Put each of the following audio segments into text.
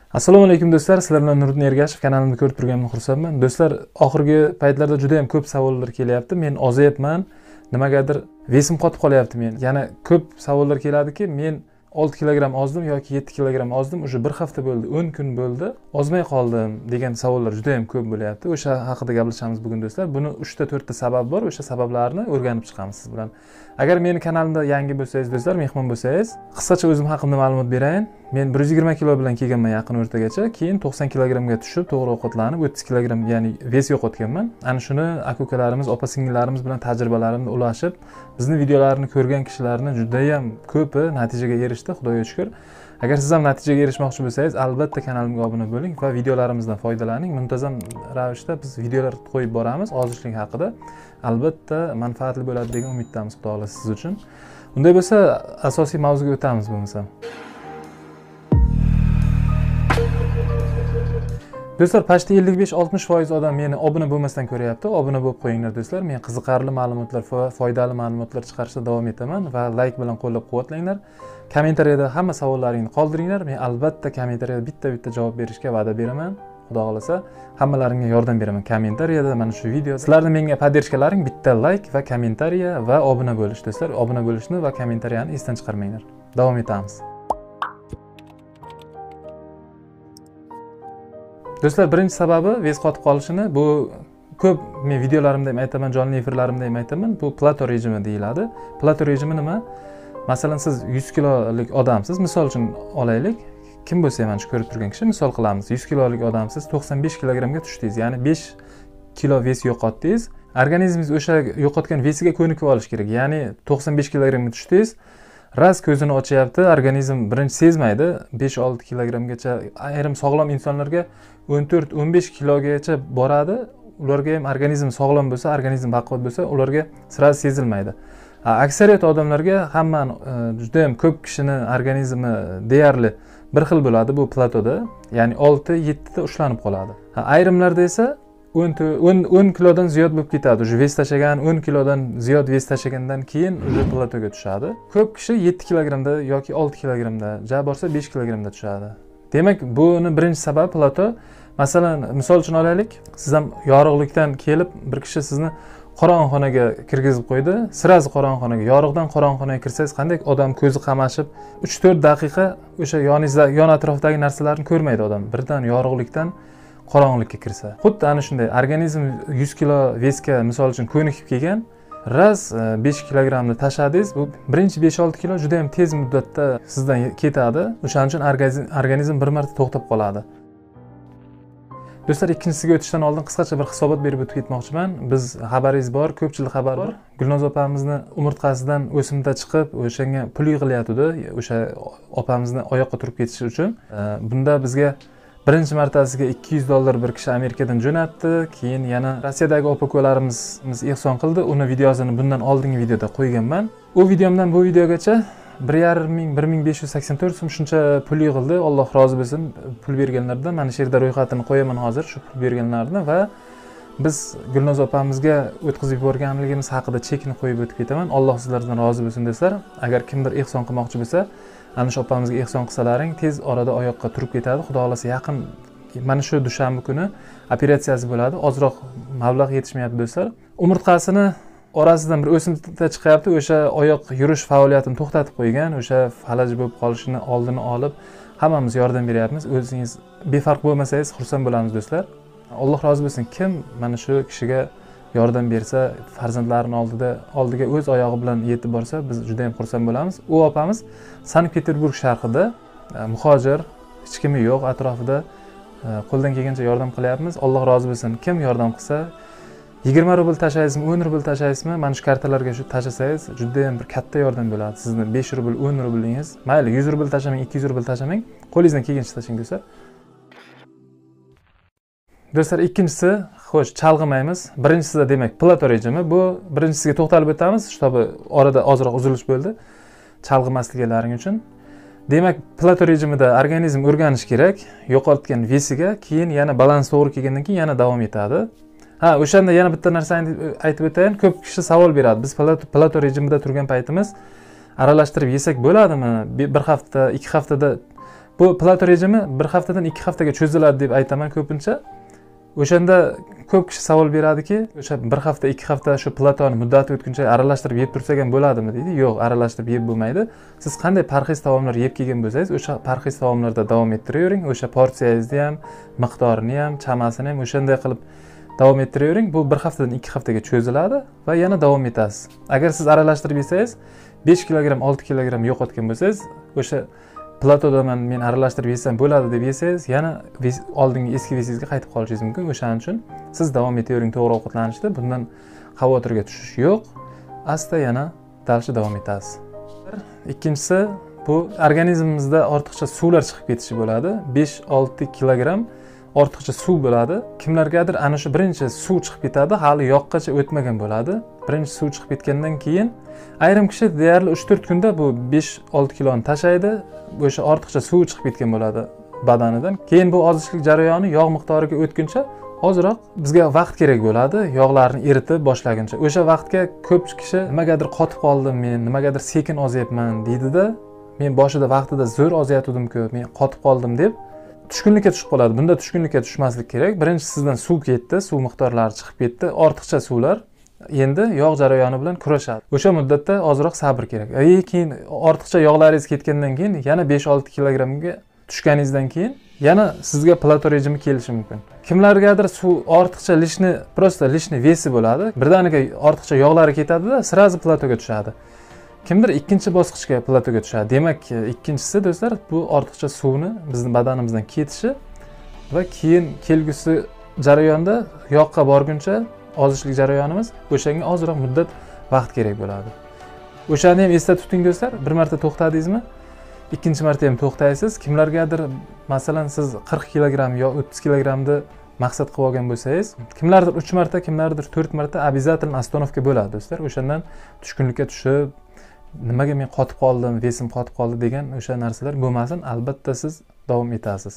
Assalomu alaykum do'stlar, sizlar bilan Nuriddin Ergashev kanalimni ko'rib turganimdan xursandman. Do'stlar, oxirgi paytlarda juda ham ko'p savollar kelyapti. Men ozayapman, nimagadir vesim qotib qolyapti men. Yana ko'p savollar keladiki, men 6 kilogramm ozdim yoki 7 kilogramm ozdim, o'sha bir hafta bo'ldi, 10 kun bo'ldi, ozmay qoldim degan savollar juda ham ko'p bo'lyapti. O'sha haqida gaplashamiz bugun do'stlar. Buni 3 ta 4 ta sabab bor, o'sha sabablarni o'rganib chiqamiz siz bilan. Agar meni kanalimda yangi bo'lsangiz do'stlar, mehmon bo'lsangiz, qisqacha o'zim haqimda ma'lumot berayin. Men 120 kilo bilan kelganman yaqin o'rtagacha, keyin 90 kilogrammga tushib, to'g'ri ovqatlanib, 30 kilogramm, ya'ni ves yo'qotganman. Ana shuni aka-ukalarimiz, opa-singillarimiz bilan tajribalarimni ulashib, bizni videolarini ko'rgan kishilarni juda ham ko'pi natijaga erishdi, Xudoga shukr. Agar siz ham natijaga erishmoqchi bo'lsangiz, albatta kanalimga obuna bo'ling va videolarimizdan foydalaning. Muntazam ravishda biz videolar qo'yib boramiz ozishlik haqida. Albatta manfaatli bo'ladi degan umiddamiz, Xudo xohlasa siz uchun. Unday bo'lsa, asosiy mavzuga o'tamiz bo'lmasa. Do'stlar, pashti 55-60% odam meni obuna bo'lmasdan ko'ryapti. Obuna bo'lib qo'yinglar do'stlar. Men qiziqarli ma'lumotlar va foydali ma'lumotlar chiqarishda davom etaman va like bilan qo'llab-quvvatlanglar. Kommentariyada hamma savollaringni qoldiringlar. Men albatta kommentariyada bitta-bitta javob berishga va'da beraman. Xudo xolasa hammalaringga yordam beraman. Kommentariyada mana shu video sizlarning menga poddershkalaring bitta like va kommentariya va obuna bo'lish do'stlar. Obuna bo'lishni va kommentariyani esdan chiqarmanglar. Davom etamiz. Do'stlar, birinchi sababi ves qotib qolishini, bu ko'p men videolarimda ham aytaman, jonli efirlarimda ham aytaman, bu plato rejimi deyiladi. Plato rejimi nima? Masalan, siz 100 kilolik odamsiz, misol uchun olaylik. Kim bo'lsa ham shu ko'rib turgan kishi, misol qilamiz, 100 kilolik odamsiz, 95 kilogrammga tushdingiz, ya'ni 5 kilo ves yo'qotdingiz. Organizmingiz o'sha yo'qotgan vesiga ko'nikib olish kerak. Ya'ni 95 kilogrammga tushdingiz, ras ko'zini ochyapti, organizm birinchi sezmaydi, 5-6 kilogrammgacha, ayrim sog'lom insonlarga 14-15 kilogacha boradi. Ularga ham organizm sog'lom bo'lsa, organizm baquvvat bo'lsa, ularga sira sezilmaydi. Aksariyat odamlarga, hamma juda ham ko'p kishini organizmi deyarli bir xil bo'ladi bu platoda, ya'ni 6-7 ta ushlanib qoladi. Ayrimlarda esa 10 kilodan ziyod bo'lib ketadi. O'sha ves tashagan, 10 kilodan ziyod ves tashagandan keyin o'sha platoga tushadi. Ko'p kishi 7 kilogrammda yoki 6 kilogrammda, ja borsa 5 kilogrammda tushadi. Demak, buni birinchi sabab plato. Masalan, misol uchun olaylik, siz ham yorug'likdan kelib bir kishi sizni qorong'uxonaga kirgizib qo'ydi. Sirasi qorong'uxonaga, yorug'dan qorong'uxonaga kirsangiz, qanday odam ko'zi qamashib 3-4 daqiqa o'sha yoningizda, yon atrofdagi narsalarni ko'rmaydi odam. Birdan yorug'likdan qorong'ulikka kirsa. Xuddi ana shunday organizm 100 kilo vesga misol uchun ko'nikib kelgan, ras 5 kilogrammni tashladingiz, bu birinchi 5-6 kilo juda ham tez muddatda sizdan ketadi. O'shaning uchun organizm bir marta to'xtab qoladi. Do'stlar, ikkinchisiga o'tishdan oldin qisqacha bir hisobot berib o'tib ketmoqchiman. Biz xabaringiz bor, ko'pchilik xabar bor. Gulnoz opamizni umurtqasidan o'simta chiqib, o'shanga pul yig'ilyapti, o'sha opamizni oyoqqa turib ketishi uchun. Bunda bizga birinchi martasiga $200 bir kishi Amerikadan jo'natdi. Keyin yana Rossiyadagi opa-ukalarimiz ehson qildi. Uni videosini bundan oldingi videoda qo'yganman. U videomdan bu videogacha 1584 so'm shuncha pul yig'ildi. Alloh rozi bo'lsin pul berganlardan. Mana shu yerda ro'yxatini qo'yaman hozir, shu pul berganlarni va biz Gulnoz opamizga o'tkazib yuborganligimiz haqida chekni qo'yib o'tib ketaman. Alloh sizlardan rozi bo'lsin do'stlar. Agar kimdir ehson qilmoqchi bo'lsa, ana shu opamizga ehson qilsalaring, tez orada oyoqqa turib ketadi. Xudo xolasa yaqin mana shu dushanba kuni operatsiyasi bo'ladi. Ozroq mablag' yetishmayapti do'stlar. Umurtqasini orasidan bir o'simta chiqyapti. O'sha oyoq yurish faoliyatini to'xtatib qo'ygan, o'sha falaj bo'lib qolishini oldini olib, hammamiz yordam beryapmiz. O'zingiz befarq bo'lmasangiz xursand bo'lamiz do'stlar. Alloh rozi bo'lsin, kim mana shu kishiga yordam bersa, farzandlarining oldiga o'z oyog'i bilan yetib borsa, biz juda ham xursand bo'lamiz. U opamiz Sankt-Peterburg shahrida, muhojir, hech kimi yo'q atrofida, qo'ldan kelgancha yordam qilyapmiz. Alloh rozi bo'lsin. Kim yordam qilsa, 20 rubl tashlaysizmi, 10 rubl tashlaysizmi, mana shu kartalarga shu tashlasangiz, juda ham bir katta yordam bo'ladi. Sizni 5 rubl, 10 rublingiz, mayli 100 rubl tashlamang, 200 rubl tashlamang, qo'lingizdan kelgancha tashlang do'stlar. Do'stlar, ikkinchisi, xo'sh, chalg'imaymiz. Birinchisida demak plato rejimi. Bu birinchisiga to'xtalib o'tamiz. Shtobi orada ozroq uzilish bo'ldi. Chalg'imasliklaring uchun. Demak, plato rejimida organizm o'rganish kerak, yo'qotgan vesiga, keyin yana balans to'g'ri kelgandan keyin yana davom etadi. O'shanda yana bitta narsani aytib o'tayin. Ko'p kishi savol beradi. Biz plato rejimida turgan paytimiz aralashtirib yesak bo'ladimi? Bir hafta, 2 haftada bu plato rejimi bir haftadan 2 haftaga cho'ziladi deb aytaman ko'pincha. O'shanda ko'p kishi savol beradiki, o'sha bir hafta 2 hafta shu platoni muddati o'tguncha aralashtirib yeb tursak ham bo'ladimi deydi. Yo'q, aralashtirib yeb bo'lmaydi. Siz qanday parhez taomlar yeb kelgan bo'lsangiz, o'sha parhez taomlarda davom ettiravering. O'sha porsiyangizni ham, miqdorini ham, chamasini ham o'shanday qilib davom ettiravering. Bu bir haftadan 2 haftaga cho'ziladi va yana davom etasiz. Agar siz aralashtirib yesangiz, 5 kilogramm, 6 kilogramm yo'qotgan bo'lsangiz, o'sha platodaman men aralashtirib yesam bo'ladi deb yesangiz, yana oldingi eski vesingizga qaytib qolishingiz mumkin. O'shaning uchun siz davom etavering to'g'ri ovqatlanishda. Bundan xavotirga tushish yo'q. Asta yana dalshi davom etasiz. Ikkinchisi, bu organizmimizda ortiqcha suvlar chiqib ketishi bo'ladi. 5-6 kilogramm ortiqcha suv bo'ladi. Kimlargadir ana shu birinchi suv chiqib ketadi, hali yoqqacha o'tmagan bo'ladi. Birinchi suv chiqib ketgandan keyin ayrim kishi deyarli 3-4 kunda bu 5-6 kiloni tashlaydi. O'sha ortiqcha suv chiqib ketgan bo'ladi badanidan. Keyin bu ozishlik jarayoni yog' miqdoriga o'tguncha ozroq bizga vaqt kerak bo'ladi, yog'larni eritib boshlaguncha. O'sha vaqtga ko'p kishi nimagadir qotib qoldim men, nimagadir sekin ozyapman deydi-da, men boshida vaqtida zo'r ozyatdim-ku, men qotib qoldim deb tushkunlikka tushib qoladi. Bunda tushkunlikka tushmaslik kerak. Birinchi sizdan suv ketdi, suv miqdorlari chiqib ketdi, ortiqcha suvlar endi yog' jarayoni bilan kurashadi. O'sha muddatda ozroq sabr kerak. Keyin ortiqcha yog'laringiz ketgandan keyin yana 5-6 kilogrammga tushganingizdan keyin yana sizga plato rejimi kelishi mumkin. Kimlargadir suv ortiqcha lishni vesi bo'ladi. Birdaniga ortiqcha yog'lari ketadi-da, sirazi platoga tushadi. Kimdir ikkinchi bosqichga platoga tushadi. Demak, ikkinchisi do'stlar, bu ortiqcha suvni bizning badanimizdan ketishi va keyin kelgusi jarayonda yoqqa borguncha ozishlik jarayonimiz, o'shanga ozroq muddat vaqt kerak bo'ladi. O'shani ham esda tuting do'stlar. Bir marta to'xtadingizmi, ikkinchi marta ham to'xtaysiz. Kimlargadir masalan siz 40 kilogramm yo 30 kilogrammni maqsad qilib olgan bo'lsangiz, kimlardir 3 marta, kimlardir 4 marta обязательно остановка bo'ladi do'stlar. O'shandan tushkunlikka tushib, nimaga men qotib qoldim, vesim qotib qoldi degan o'sha narsalar bo'lmasin. Albatta siz davom etasiz.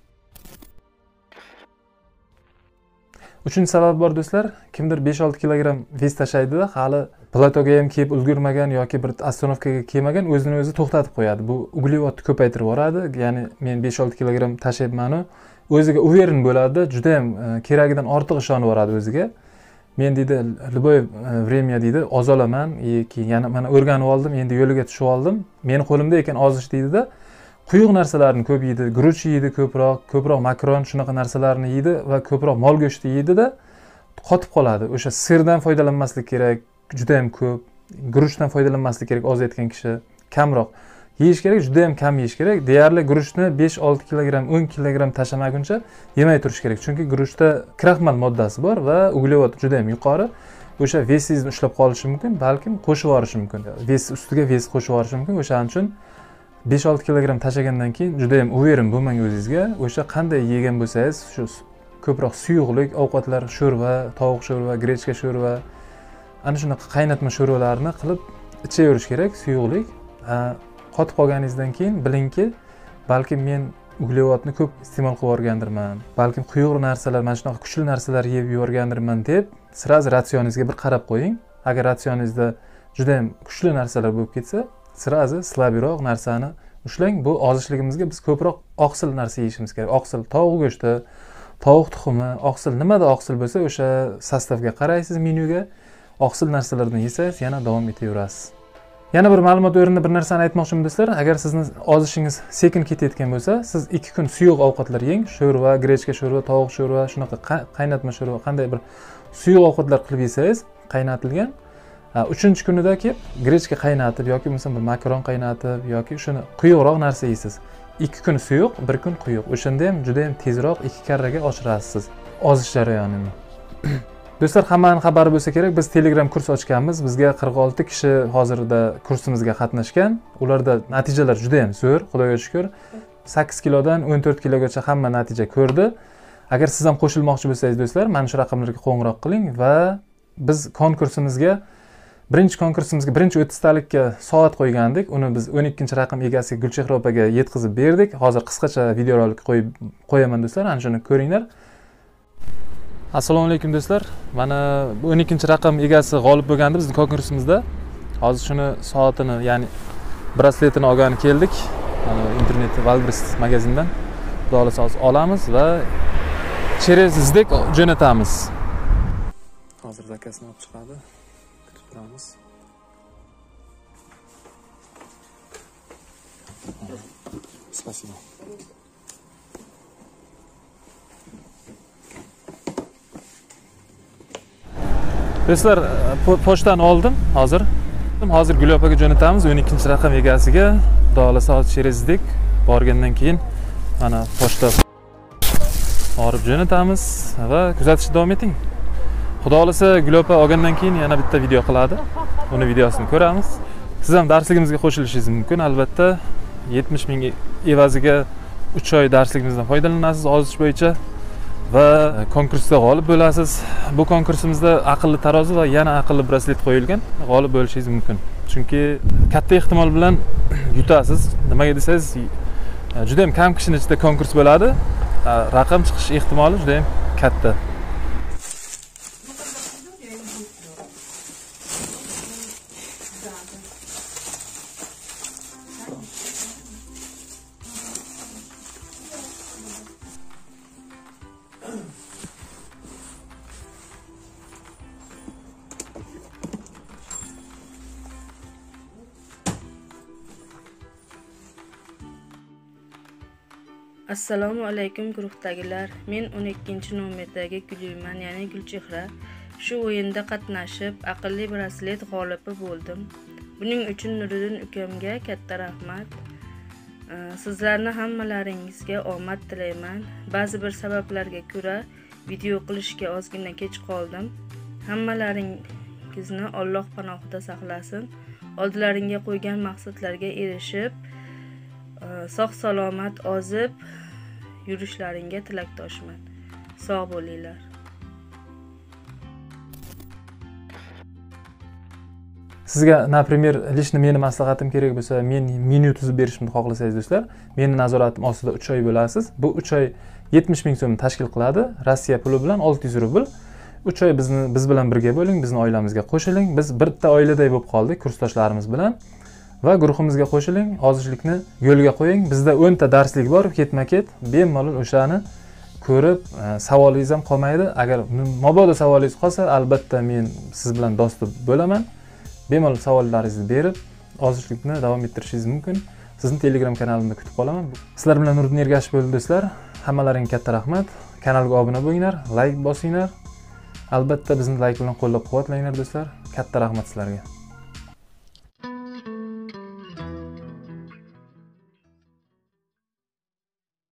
Uchinchi sabab bor do'stlar. Kimdir 5-6 kilogramm ves tashlaydi-da, hali platoga ham kelib ulgurmagan yoki bir ostanovkaga kelmagan, o'zini o'zi to'xtatib qo'yadi. Bu uglevodni ko'paytirib yuboradi. Ya'ni men 5-6 kilogramm tashlayapman-u, o'ziga uveren bo'ladi, juda ham keragidan ortiq ishonib yuboradi o'ziga. Men deydi, любое время deydi, ozolaman, keyin yana mana o'rganib oldim, endi yo'liga tushib oldim. Meni qo'limda ekan ozish deydi-da. Quyuq narsalarni ko'p yeydi, guruch yeydi ko'proq makaron shunaqa narsalarni yeydi va ko'proq mol go'shti yeydi-da, qotib qoladi. O'sha sirdan foydalanmaslik kerak, juda ham ko'p. Guruchdan foydalanmaslik kerak ozayotgan kishi, kamroq yeyish kerak, juda ham kam yeyish kerak. Deyarli guruchni 5-6 kilogramm, 10 kilogramm tashlamaguncha yemay turish kerak. Chunki guruchda kraxmal moddasi bor va uglevod juda ham yuqori. O'sha vesingizni ushlab qolishi mumkin, balkim qo'shib yuborishi mumkin. Ves ustiga ves qo'shib yuborishi mumkin. O'shaning uchun 5-6 kilogramm tashlagandan keyin juda ham uveren bo'lmang o'zingizga. O'sha qanday yegan bo'lsangiz, shu ko'proq suyuqlik ovqatlar, sho'rva, tovuq sho'rva, grechka sho'rva, ana shunaqa qaynatma sho'rvalarni qilib ichaverish kerak, suyuqlik. Qotib qolganingizdan keyin bilingki, balkim men uglevodni ko'p iste'mol qilib o'rgandirman, balkim quyuq narsalar, mana shunaqa kuchli narsalar yeb yuborgandirman deb, sirazi ratsioningizga bir qarab qo'ying. Agar ratsioningizda juda ham kuchli narsalar bo'lib ketsa, sirazi slabroq narsani ushlang. Bu ozishligimizga biz ko'proq oqsil narsa yeyishimiz kerak. Oqsil, tovuq go'shti, tovuq tuxumi, oqsil, nimada oqsil bo'lsa, o'sha sostavga qaraysiz, menyuga. Oqsil narsalardan yesangiz yana davom etaverasiz. Yana bir ma'lumot o'rnida bir narsani aytmoqchiman do'stlar. Agar sizni ozishingiz sekin ketayotgan bo'lsa, siz 2 kun suyuq ovqatlar yeng, sho'rva, grechka sho'rva, tovuq sho'rva, shunaqa qaynatma sho'rva, qanday bir suyuq ovqatlar qilib yesangiz, qaynatilgan, 3-kunida kelib grechka qaynatib yoki bo'lmasa bir makaron qaynatib yoki shuni quyuqroq narsa yeysiz. 2 kun suyuq, 1 kun quyuq. O'shanda ham juda ham tezroq 2 karraga oshirasiz ozish jarayonini. Do'stlar, hammaning xabari bo'lsa kerak, biz Telegram kurs ochganmiz. Bizga 46 kishi hozirda kursimizga qatnashgan. Ularda natijalar juda ham zo'r, Xudoga shukr. 8 kilodan 14 kilogacha hamma natija ko'rdi. Agar siz ham qo'shilmoqchi bo'lsangiz do'stlar, mana shu raqamlarga qo'ng'iroq qiling va biz konkursimizga birinchi 30 talikka soat qo'ygandik. Uni biz 12-raqam egasiga Gulchehra opaga yetkazib berdik. Hozir qisqacha videorolik qo'yaman do'stlar, ana shuni ko'ringlar. Assalomu alaykum do'stlar. Mana 12-raqam egasi g'olib bo'lgandi bizning konkursimizda. Hozir shuni soatini, ya'ni brasletini olgani keldik. internet Valgris magazindan xudo xohlasa olamiz va cherezdek jo'natamiz. Hozir zakasini olib chiqadi. Kutib turamiz. Спасибо. Do'stlar, pochtani oldim hozir. Hozir Gul opaga jo'natamiz 12-raqam egasiga. Xudo xolasa cherezdek borgandan keyin mana pochta olib jo'natamiz va kuzatishda davom eting. Xudo xolasa Gul opa olgandan keyin yana bitta video qiladi. Uni videosini ko'ramiz. Siz ham darsligimizga qo'shilishingiz mumkin. Albatta 70 ming evaziga 3 oy darsligimizdan foydalanasiz ozish bo'yicha va konkursda g'olib bo'lasiz. Bu konkursimizda aqlli tarozi va yana aqlli braslet qo'yilgan. G'olib bo'lishingiz mumkin. Chunki katta ehtimol bilan yutasiz. Nimaga desangiz, juda ham kam kishining ichida konkurs bo'ladi. Raqam chiqish ehtimoli juda ham katta. Assalomu alaykum guruhdagilar. Men 12-nomerdagi Gulman, ya'ni Gulchehra. Shu o'yinda qatnashib, aqlli braslet g'olibi bo'ldim. Buning uchun Nuriddin ukamga katta rahmat. Sizlarni hammalaringizga omad tilayman. Ba'zi bir sabablarga ko'ra video qilishga ozgina kech qoldim. Hammalaringizni Alloh panohida saqlasin. Oldlaringga qo'ygan maqsadlarga erishib, sog'-salomat ozib yurishlaringga tilakdoshman. Sog' bo'linglar. Sizga, например, lishni meni maslahatim kerak bo'lsa, men menyu tuzib berishimni xohlasangiz do'stlar, meni nazoratim ostida 3 oy bo'lasiz. Bu 3 oy 70 ming so'm tashkil qiladi. Rossiya puli bilan 600 rubl. 3 oy biz bilan birga bo'ling, bizning oilamizga qo'shiling. Biz bitta oiladay bo'lib qoldik kursdoshlarimiz bilan. Va guruhimizga qo'shiling, ozishlikni yo'lga qo'ying. Bizda 10 ta darslik bor, ketma-ket. Bemalol o'shani ko'rib, savolingiz ham qolmaydi. Agar mabodo savolingiz qolsa, albatta men siz bilan do'st bo'laman. Bemalol savollaringizni berib, ozishlikni davom ettirishingiz mumkin. Sizni Telegram kanalimda kutib qolaman. Sizlar bilan Nuriddin Ergashev bo'ldi do'stlar. Hammalaringga katta rahmat. Kanalga obuna bo'linglar, like bosinglar. Albatta bizni like bilan qo'llab-quvvatlanglar do'stlar. Katta rahmat sizlarga.